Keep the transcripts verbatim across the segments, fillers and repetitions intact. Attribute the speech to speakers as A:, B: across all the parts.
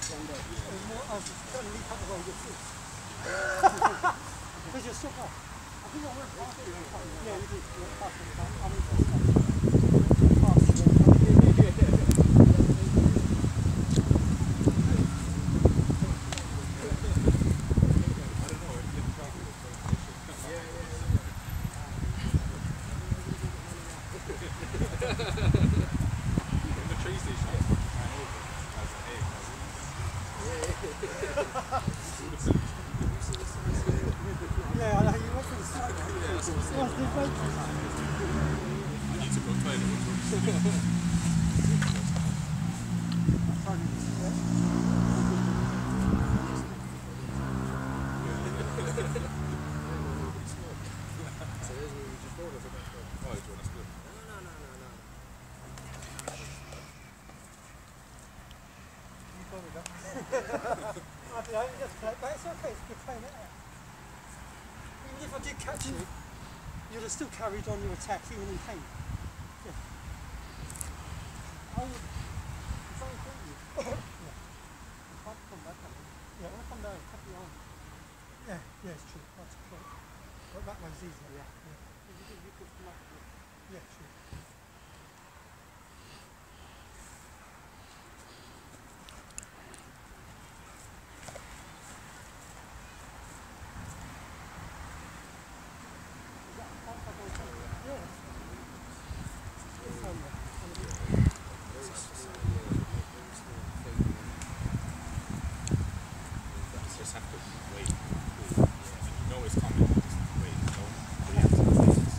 A: one day.
B: More, I was trying to leap up the road with this. Because you're stuck off. I think I went past it. Yeah, you did. You went past it. I mean, past yeah, I know, you went for the side. Yeah, that's what I'm saying.
C: I need to go toilet.
B: But it's okay, it's good playing it out. Even if I did catch you, you'd have still carried on your attack even in pain. Yeah. I would try and kill you. Yeah. You can't come back on it. Yeah, when I come down, cut your arm. Yeah, yeah, it's true. That's true. But that one's easier. Yeah. Yeah. You could, you could come up with it. Yeah, sure.
C: Just have to wait. And you know it's coming. Just wait. Don't react to the things.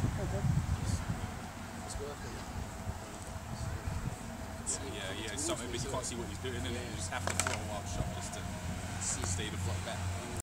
C: Yeah, yeah, yeah. It's something, but you can't see what he's doing, and you just have to throw a wild shot just to stay the flow back.